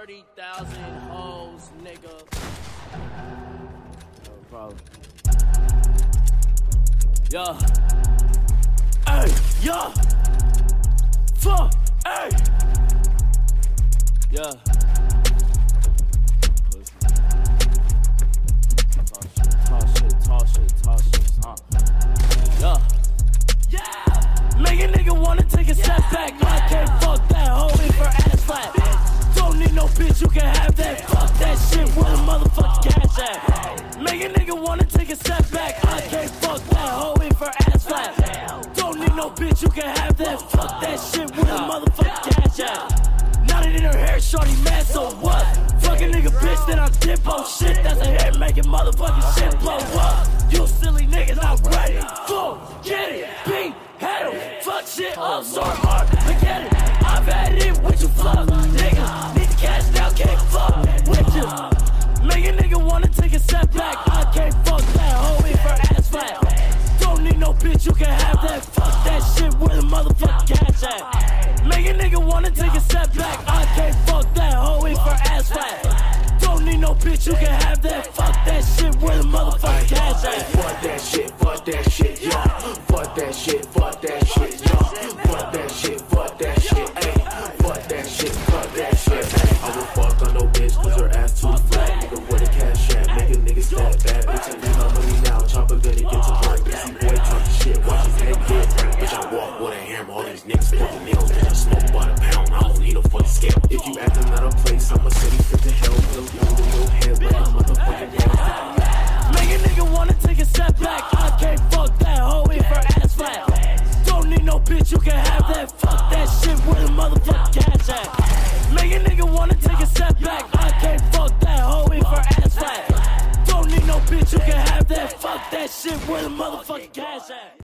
30,000 hoes, nigga. No problem. Yeah. Hey, yeah. Fuck, hey. Yeah. Talk shit, huh? Yeah. Make a nigga wanna take a step back. I can't fuck that hoe in for ass flat. Don't need no bitch, you can have that. Fuck that shit with a motherfucking cash at. Make a nigga wanna take a step back. I can't fuck that hoe in for ass flat. Don't need no bitch, you can have that. Fuck that shit with a motherfucking cash at. Knotted in her hair, shorty mad, so what? Fuck a nigga bitch, then I dip, oh shit. That's a hit, making motherfucking shit blow up. You silly niggas not ready. Full, get it, beat, head em. Fuck shit up so hard, I get it. I've had it with you fuck niggas. Need the cash now, can't fuck with you. Make a nigga wanna take a step back. I can't fuck that hoe in for ass flat. Don't need no bitch, you can have that. Fuck that shit with a motherfucking cash at. Make a nigga wanna take a step back. I can't fuck that hoe in for ass flat. Don't need no bitch, you can have that. Fuck that shit with a motherfucking cash at. Fuck that shit, yeah. Fuck that shit, yeah. Fuck that shit, ayy. Fuck that shit, ayy. I will fuck on no bitch cause her ass too flat. Nigga, where the cash at? Make a nigga step back. Bitch, I need my money now. Chopper gonna get to work. Busy boy talking shit, watch his head get hurt. Bitch, I walk with a hammer. All these niggas fucking nails. Bitch, I smoke by the pound. I don't need no fucking scale. If you acting out of place, I'ma send you straight to hell. Blow you in your head like a motherfucking hell. Make a nigga wanna take a step back. I can't fuck that hoe in for ass flat. Don't need no bitch, you can have that. Fuck that shit with a motherfucking cash at. Make a nigga wanna take a step back. I can't fuck that hoe in for ass flat. Don't need no bitch, you can have that. Fuck that shit with a motherfucking cash at.